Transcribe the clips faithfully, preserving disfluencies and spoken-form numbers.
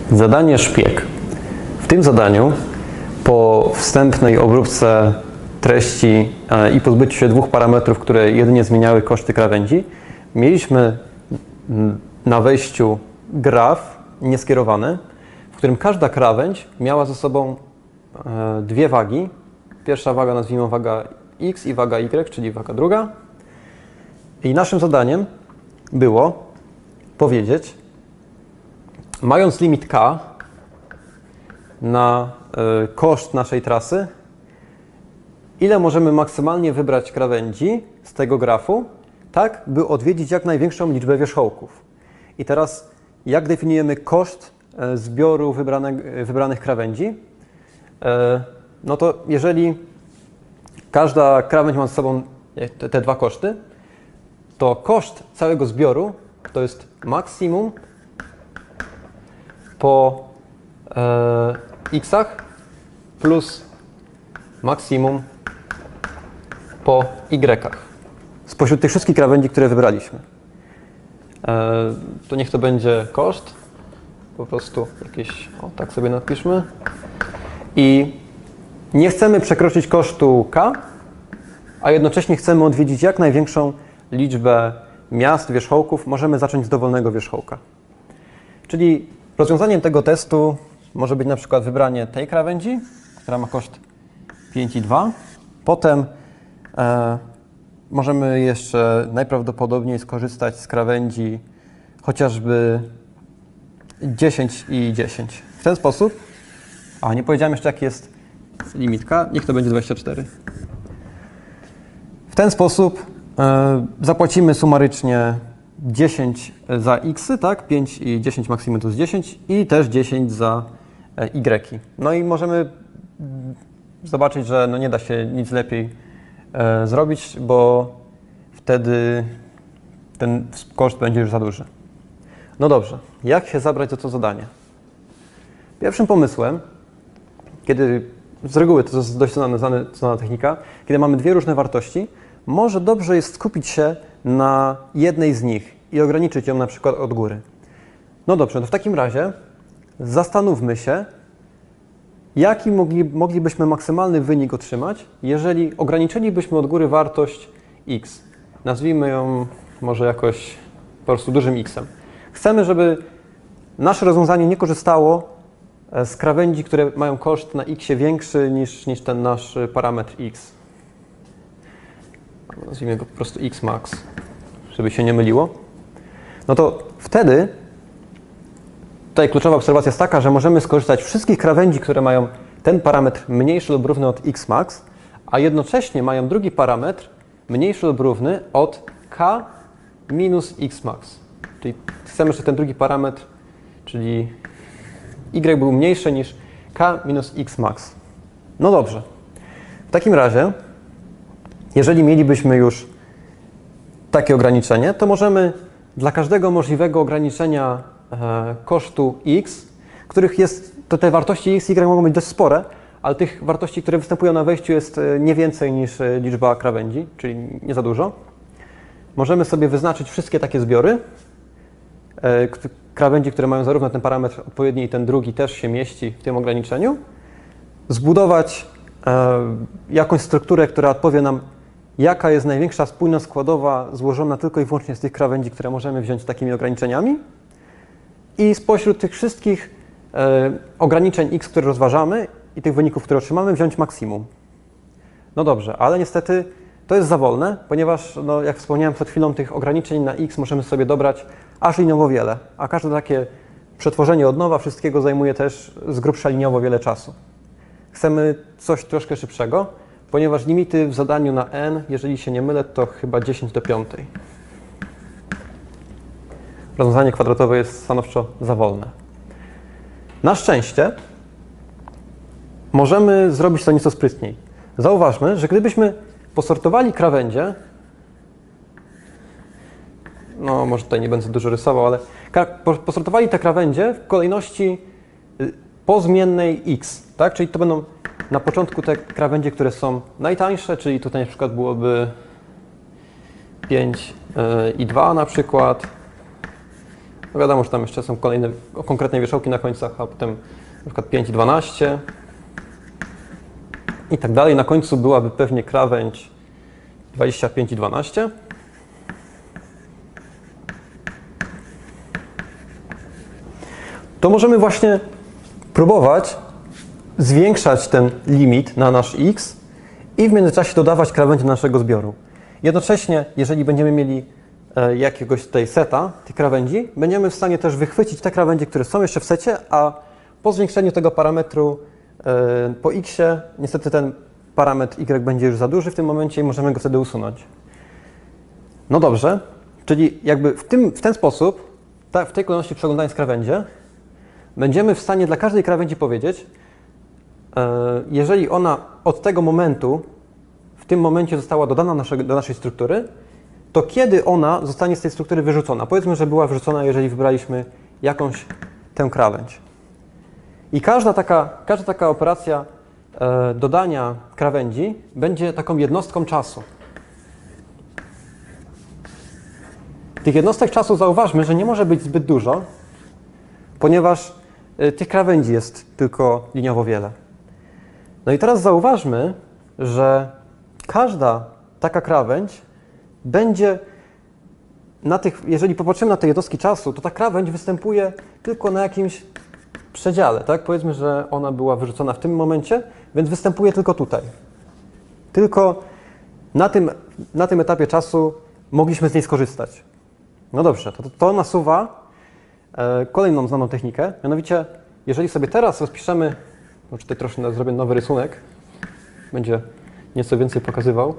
Zadanie szpieg. W tym zadaniu po wstępnej obróbce treści i pozbyciu się dwóch parametrów, które jedynie zmieniały koszty krawędzi, mieliśmy na wejściu graf nieskierowany, w którym każda krawędź miała ze sobą dwie wagi. Pierwsza waga nazwijmy waga x i waga y, czyli waga druga. I naszym zadaniem było powiedzieć, mając limit k na y, koszt naszej trasy, ile możemy maksymalnie wybrać krawędzi z tego grafu, tak by odwiedzić jak największą liczbę wierzchołków. I teraz jak definiujemy koszt y, zbioru wybrane, y, wybranych krawędzi? Y, no to jeżeli każda krawędź ma ze sobą te, te dwa koszty, to koszt całego zbioru to jest maksimum po e, x-ach plus maksimum po y-ach. Spośród tych wszystkich krawędzi, które wybraliśmy. E, to niech to będzie koszt. Po prostu jakieś, o tak sobie napiszmy. I nie chcemy przekroczyć kosztu k, a jednocześnie chcemy odwiedzić jak największą liczbę miast, wierzchołków. Możemy zacząć z dowolnego wierzchołka. Czyli rozwiązaniem tego testu może być na przykład wybranie tej krawędzi, która ma koszt pięć i dwa. Potem e, możemy jeszcze najprawdopodobniej skorzystać z krawędzi chociażby dziesięć i dziesięć. W ten sposób, a nie powiedziałem jeszcze jaki jest limit k, niech to będzie dwadzieścia cztery. W ten sposób e, zapłacimy sumarycznie dziesięć za x, tak? pięć i dziesięć maksimum to jest dziesięć i też dziesięć za y. No i możemy zobaczyć, że no nie da się nic lepiej e, zrobić, bo wtedy ten koszt będzie już za duży. No dobrze, jak się zabrać za to zadanie? Pierwszym pomysłem, kiedy z reguły to jest dość znana, znana technika, kiedy mamy dwie różne wartości, może dobrze jest skupić się na jednej z nich i ograniczyć ją na przykład od góry. No dobrze, to w takim razie zastanówmy się, jaki mogli, moglibyśmy maksymalny wynik otrzymać, jeżeli ograniczylibyśmy od góry wartość x. Nazwijmy ją może jakoś po prostu dużym x-em. Chcemy, żeby nasze rozwiązanie nie korzystało z krawędzi, które mają koszt na x większy niż, niż ten nasz parametr x. Nazwijmy go po prostu x max, żeby się nie myliło. No to wtedy tutaj kluczowa obserwacja jest taka, że możemy skorzystać z wszystkich krawędzi, które mają ten parametr mniejszy lub równy od x max, a jednocześnie mają drugi parametr mniejszy lub równy od k minus x max. Czyli chcemy, żeby ten drugi parametr, czyli y był mniejszy niż k minus x max. No dobrze. W takim razie, jeżeli mielibyśmy już takie ograniczenie, to możemy dla każdego możliwego ograniczenia e, kosztu x, których jest, to te wartości x i y mogą być dość spore, ale tych wartości, które występują na wejściu jest nie więcej niż liczba krawędzi, czyli nie za dużo. Możemy sobie wyznaczyć wszystkie takie zbiory. E, krawędzi, które mają zarówno ten parametr odpowiedni i ten drugi też się mieści w tym ograniczeniu. Zbudować e, jakąś strukturę, która odpowie nam, jaka jest największa spójność składowa złożona tylko i wyłącznie z tych krawędzi, które możemy wziąć z takimi ograniczeniami. I spośród tych wszystkich e, ograniczeń x, które rozważamy i tych wyników, które otrzymamy, wziąć maksimum. No dobrze, ale niestety to jest za wolne, ponieważ, no, jak wspomniałem przed chwilą, tych ograniczeń na x możemy sobie dobrać aż liniowo wiele, a każde takie przetworzenie od nowa wszystkiego zajmuje też z grubsza liniowo wiele czasu. Chcemy coś troszkę szybszego, ponieważ limity w zadaniu na n, jeżeli się nie mylę, to chyba dziesięć do piątej. Rozwiązanie kwadratowe jest stanowczo za wolne. Na szczęście możemy zrobić to nieco sprytniej. Zauważmy, że gdybyśmy posortowali krawędzie, no może tutaj nie będę dużo rysował, ale posortowali te krawędzie w kolejności pozmiennej x, tak? Czyli to będą na początku te krawędzie, które są najtańsze, czyli tutaj na przykład byłoby pięć i dwa na przykład, No wiadomo, że tam jeszcze są kolejne konkretne wierzchołki na końcach, a potem na przykład pięć i dwanaście i tak dalej. Na końcu byłaby pewnie krawędź dwadzieścia pięć i dwanaście. To możemy właśnie próbować zwiększać ten limit na nasz x i w międzyczasie dodawać krawędzi do naszego zbioru. Jednocześnie, jeżeli będziemy mieli e, jakiegoś tutaj seta, tych krawędzi, będziemy w stanie też wychwycić te krawędzie, które są jeszcze w secie, a po zwiększeniu tego parametru e, po x, niestety ten parametr y będzie już za duży w tym momencie i możemy go wtedy usunąć. No dobrze, czyli jakby w, tym, w ten sposób, ta, w tej kolejności przeglądając krawędzie, będziemy w stanie dla każdej krawędzi powiedzieć, jeżeli ona od tego momentu, w tym momencie została dodana nasze, do naszej struktury, to kiedy ona zostanie z tej struktury wyrzucona? Powiedzmy, że była wyrzucona, jeżeli wybraliśmy jakąś tę krawędź. I każda taka, każda taka operacja e, dodania krawędzi będzie taką jednostką czasu. Tych jednostek czasu zauważmy, że nie może być zbyt dużo, ponieważ e, tych krawędzi jest tylko liniowo wiele. No i teraz zauważmy, że każda taka krawędź będzie na tych, jeżeli popatrzymy na te jednostki czasu, to ta krawędź występuje tylko na jakimś przedziale, tak? Powiedzmy, że ona była wyrzucona w tym momencie, więc występuje tylko tutaj. Tylko na tym, na tym etapie czasu mogliśmy z niej skorzystać. No dobrze, to, to nasuwa e, kolejną znaną technikę, mianowicie jeżeli sobie teraz rozpiszemy, no tutaj troszkę zrobię nowy rysunek, będzie nieco więcej pokazywał.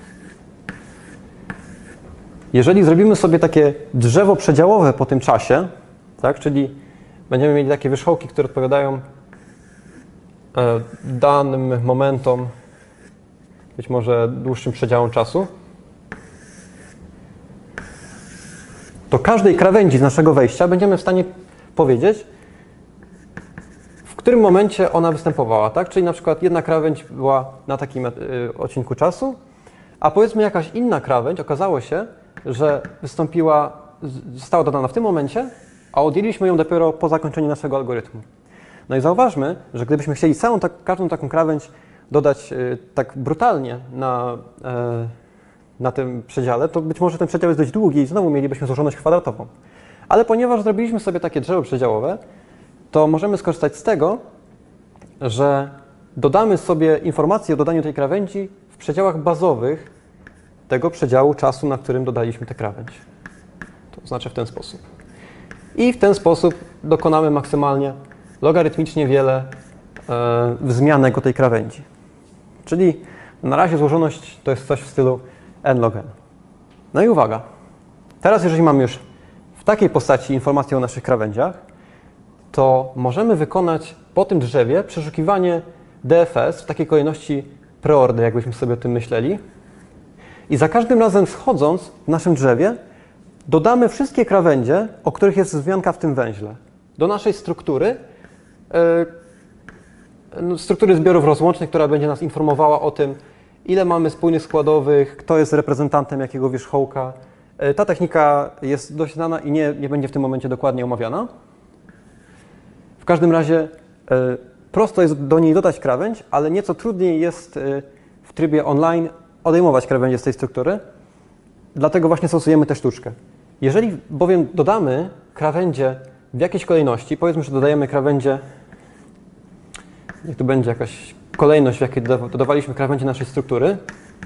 Jeżeli zrobimy sobie takie drzewo przedziałowe po tym czasie, tak, czyli będziemy mieli takie wierzchołki, które odpowiadają e, danym momentom, być może dłuższym przedziałom czasu, to każdej krawędzi z naszego wejścia będziemy w stanie powiedzieć, w którym momencie ona występowała, tak? Czyli na przykład jedna krawędź była na takim y, odcinku czasu, a powiedzmy jakaś inna krawędź, okazało się, że wystąpiła, została dodana w tym momencie, a odjęliśmy ją dopiero po zakończeniu naszego algorytmu. No i zauważmy, że gdybyśmy chcieli całą tak, każdą taką krawędź dodać y, tak brutalnie na, y, na tym przedziale, to być może ten przedział jest dość długi i znowu mielibyśmy złożoność kwadratową. Ale ponieważ zrobiliśmy sobie takie drzewo przedziałowe, to możemy skorzystać z tego, że dodamy sobie informację o dodaniu tej krawędzi w przedziałach bazowych tego przedziału czasu, na którym dodaliśmy tę krawędź. To znaczy w ten sposób. I w ten sposób dokonamy maksymalnie logarytmicznie wiele e, wzmianek o tej krawędzi. Czyli na razie złożoność to jest coś w stylu n log n. No i uwaga, teraz jeżeli mamy już w takiej postaci informację o naszych krawędziach, to możemy wykonać po tym drzewie przeszukiwanie D F S w takiej kolejności preorder, jakbyśmy sobie o tym myśleli. I za każdym razem schodząc w naszym drzewie, dodamy wszystkie krawędzie, o których jest wzmianka w tym węźle, do naszej struktury, yy, struktury zbiorów rozłącznych, która będzie nas informowała o tym, ile mamy spójnych składowych, kto jest reprezentantem jakiego wierzchołka. Yy, ta technika jest dość znana i nie, nie będzie w tym momencie dokładnie omawiana. W każdym razie y, prosto jest do niej dodać krawędź, ale nieco trudniej jest y, w trybie online odejmować krawędzie z tej struktury. Dlatego właśnie stosujemy tę sztuczkę. Jeżeli bowiem dodamy krawędzie w jakiejś kolejności, powiedzmy, że dodajemy krawędzie, niech tu będzie jakaś kolejność, w jakiej dodawaliśmy krawędzie naszej struktury,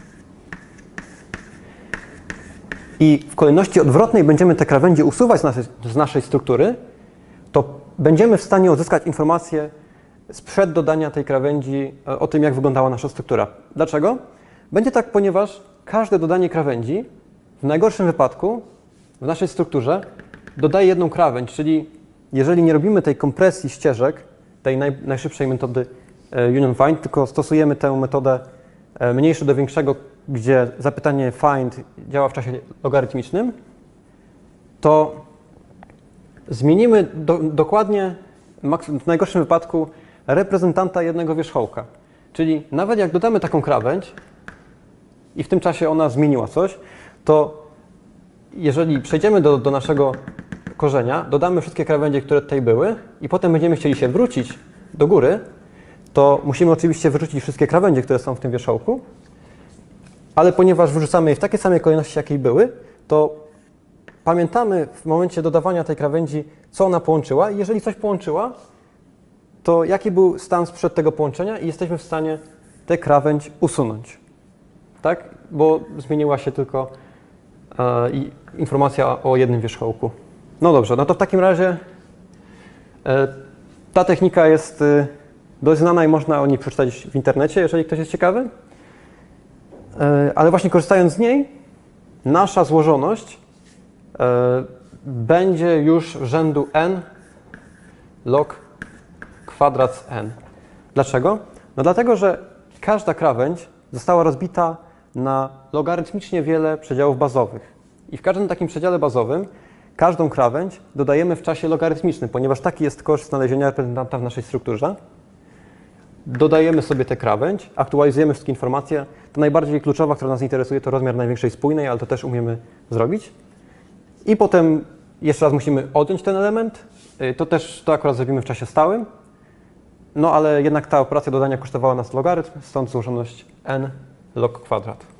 i w kolejności odwrotnej będziemy te krawędzie usuwać z naszej, z naszej struktury, to będziemy w stanie uzyskać informację sprzed dodania tej krawędzi o tym, jak wyglądała nasza struktura. Dlaczego? Będzie tak, ponieważ każde dodanie krawędzi w najgorszym wypadku w naszej strukturze dodaje jedną krawędź, czyli jeżeli nie robimy tej kompresji ścieżek, tej naj, najszybszej metody union find, tylko stosujemy tę metodę mniejsze do większego, gdzie zapytanie find działa w czasie logarytmicznym, to zmienimy do, dokładnie, w najgorszym wypadku, reprezentanta jednego wierzchołka. Czyli nawet jak dodamy taką krawędź i w tym czasie ona zmieniła coś, to jeżeli przejdziemy do, do naszego korzenia dodamy wszystkie krawędzie, które tutaj były i potem będziemy chcieli się wrócić do góry, to musimy oczywiście wyrzucić wszystkie krawędzie, które są w tym wierzchołku, ale ponieważ wyrzucamy je w takiej samej kolejności, jakiej były, to pamiętamy w momencie dodawania tej krawędzi, co ona połączyła i jeżeli coś połączyła, to jaki był stan sprzed tego połączenia i jesteśmy w stanie tę krawędź usunąć. Tak? Bo zmieniła się tylko e, informacja o jednym wierzchołku. No dobrze, no to w takim razie e, ta technika jest e, dość znana i można o niej przeczytać w internecie, jeżeli ktoś jest ciekawy. E, ale właśnie korzystając z niej, nasza złożoność e, będzie już rzędu n log kwadrat n. Dlaczego? No dlatego, że każda krawędź została rozbita na logarytmicznie wiele przedziałów bazowych. I w każdym takim przedziale bazowym każdą krawędź dodajemy w czasie logarytmicznym, ponieważ taki jest koszt znalezienia reprezentanta w naszej strukturze. Dodajemy sobie tę krawędź, aktualizujemy wszystkie informacje. Ta najbardziej kluczowa, która nas interesuje, to rozmiar największej spójnej, ale to też umiemy zrobić. I potem jeszcze raz musimy odjąć ten element. To też to akurat zrobimy w czasie stałym. No ale jednak ta operacja dodania kosztowała nas logarytm, stąd złożoność n log kwadrat.